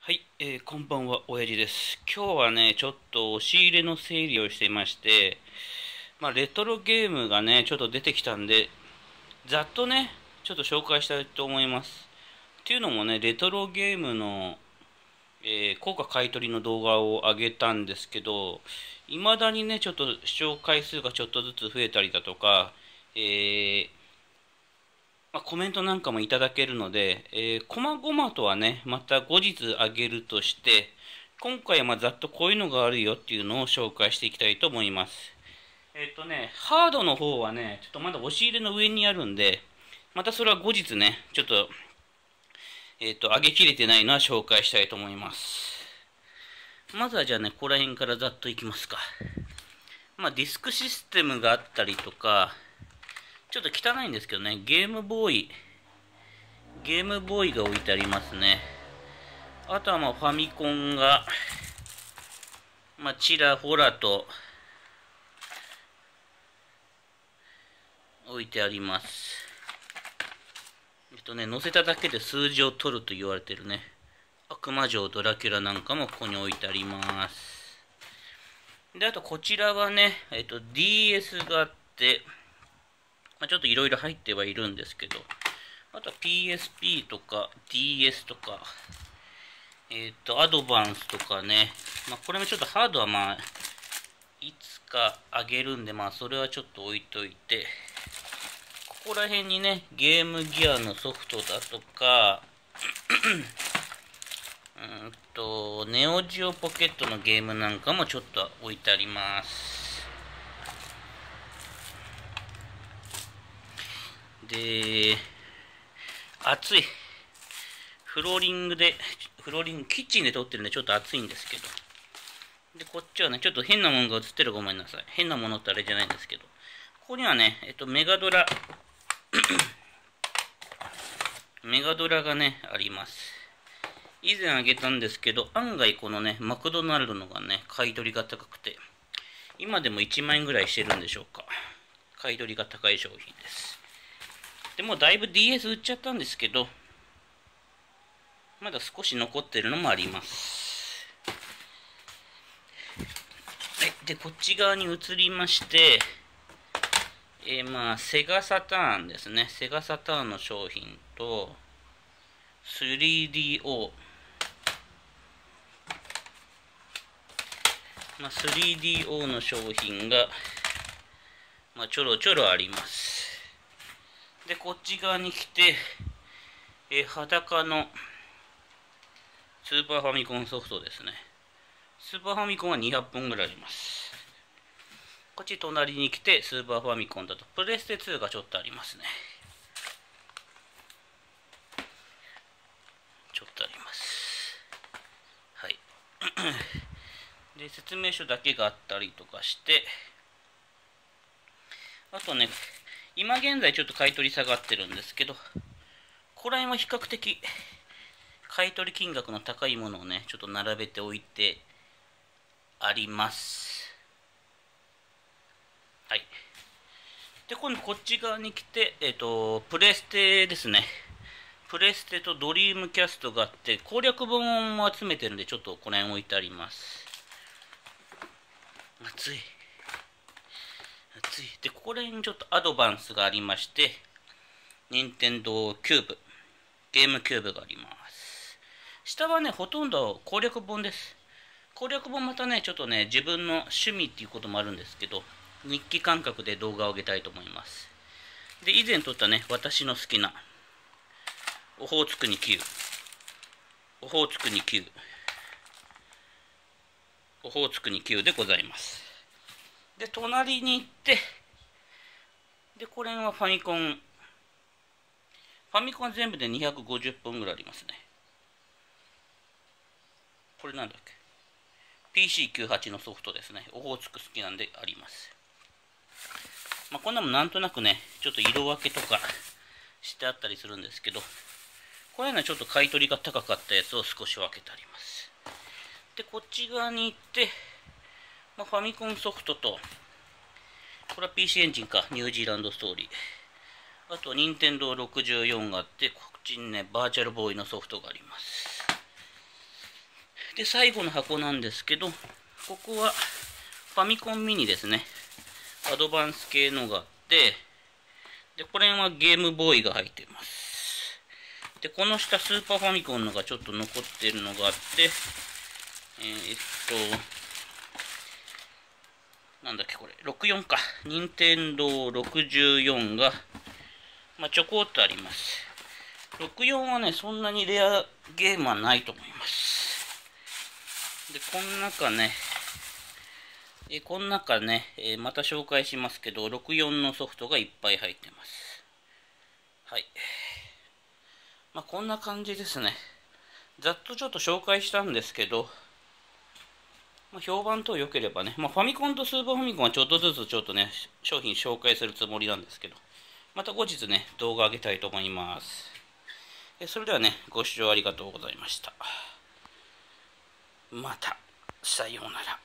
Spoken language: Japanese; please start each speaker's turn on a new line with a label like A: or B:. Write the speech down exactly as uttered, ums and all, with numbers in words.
A: はい、えーこんばんは、親父です。今日はね、ちょっと押し入れの整理をしていまして、まあ、レトロゲームがね、ちょっと出てきたんで、ざっとね、ちょっと紹介したいと思います。っていうのもね、レトロゲームの、えー高価買取の動画を上げたんですけど、未だにね、ちょっと視聴回数がちょっとずつ増えたりだとか、えーまあ、コメントなんかもいただけるので、えー、こまごまとはね、また後日あげるとして、今回はまあざっとこういうのがあるよっていうのを紹介していきたいと思います。えっとね、ハードの方はね、ちょっとまだ押し入れの上にあるんで、またそれは後日ね、ちょっと、えっと、上げきれてないのは紹介したいと思います。まずはじゃあね、ここら辺からざっといきますか。まあ、ディスクシステムがあったりとか、ちょっと汚いんですけどね、ゲームボーイ、ゲームボーイが置いてありますね。あとはまあファミコンが、まあ、ちらほらと置いてあります。えっとね、載せただけで数字を取ると言われてるね。悪魔城ドラキュラなんかもここに置いてあります。で、あとこちらはね、えっと ディーエス があって、まあ、ちょっといろいろ入ってはいるんですけど、あとは ピーエスピー とか ディーエス とか、えっと、アドバンスとかね、まあ、これもちょっとハードはまあ、いつかあげるんで、まあ、それはちょっと置いといて、ここら辺にね、ゲームギアのソフトだとか、うんと、ネオジオポケットのゲームなんかもちょっと置いてあります。で、暑い。フローリングで、フローリング、キッチンで撮ってるんでちょっと暑いんですけど。で、こっちはね、ちょっと変なものが映ってるごめんなさい。変なものってあれじゃないんですけど。ここにはね、えっと、メガドラ、メガドラがね、あります。以前あげたんですけど、案外このね、マクドナルドのがね、買い取りが高くて、今でもいちまん円ぐらいしてるんでしょうか。買い取りが高い商品です。でもだいぶ ディーエス 売っちゃったんですけど、まだ少し残ってるのもあります。はい、で、こっち側に移りまして、えー、まあ、セガサターンですね。セガサターンの商品と、スリーディーオー。まあ、スリーディーオー の商品が、まあ、ちょろちょろあります。で、こっち側に来て、えー、裸のスーパーファミコンソフトですね。スーパーファミコンはにひゃっぽんぐらいあります。こっち隣に来て、スーパーファミコンだと、プレステツーがちょっとありますね。ちょっとあります。はい。で、説明書だけがあったりとかして、あとね、今現在ちょっと買い取り下がってるんですけど、ここら辺は比較的買い取り金額の高いものをね、ちょっと並べておいてあります。はい。で、今度こっち側に来て、えっと、プレステですね。プレステとドリームキャストがあって、攻略本も集めてるんで、ちょっとこの辺置いてあります。熱い。熱い。で、ここら辺にちょっとアドバンスがありまして、任天堂キューブ、ゲームキューブがあります。下はね、ほとんど攻略本です。攻略本またね、ちょっとね、自分の趣味っていうこともあるんですけど、日記感覚で動画を上げたいと思います。で、以前撮ったね、私の好きな、オホーツクにきゅう、オホーツクにきゅう、オホーツクにきゅうでございます。で、隣に行って、で、これはファミコン、ファミコン全部でにひゃくごじゅっぽんぐらいありますね。これなんだっけ ピーシーきゅうじゅうはち のソフトですね。オホーツク好きなんであります。まあ、こんなもなんとなくね、ちょっと色分けとかしてあったりするんですけど、こういうのはちょっと買い取りが高かったやつを少し分けてあります。で、こっち側に行って、まあ、ファミコンソフトと、これは ピーシー エンジンか、ニュージーランドストーリー。あと、ニンテンドーろくじゅうよんがあって、こっちにね、バーチャルボーイのソフトがあります。 で、最後の箱なんですけど、ここはファミコンミニですね。アドバンス系のがあって、で、これはゲームボーイが入っています。で、この下スーパーファミコンのがちょっと残ってるのがあって、えー、っと、なんだっけこれ、ろくじゅうよんか。任天堂ろくじゅうよんが、まあ、ちょこっとあります。ろくじゅうよんはね、そんなにレアゲームはないと思います。で、この中ね、えこの中ね、えまた紹介しますけど、ろくじゅうよんのソフトがいっぱい入ってます。はい。まあ、こんな感じですね。ざっとちょっと紹介したんですけど、まあ、評判等良ければね、まあ、ファミコンとスーパーファミコンはちょっとずつちょっとね、商品紹介するつもりなんですけど、また後日ね、動画上げたいと思います。それではね、ご視聴ありがとうございました。また、さようなら。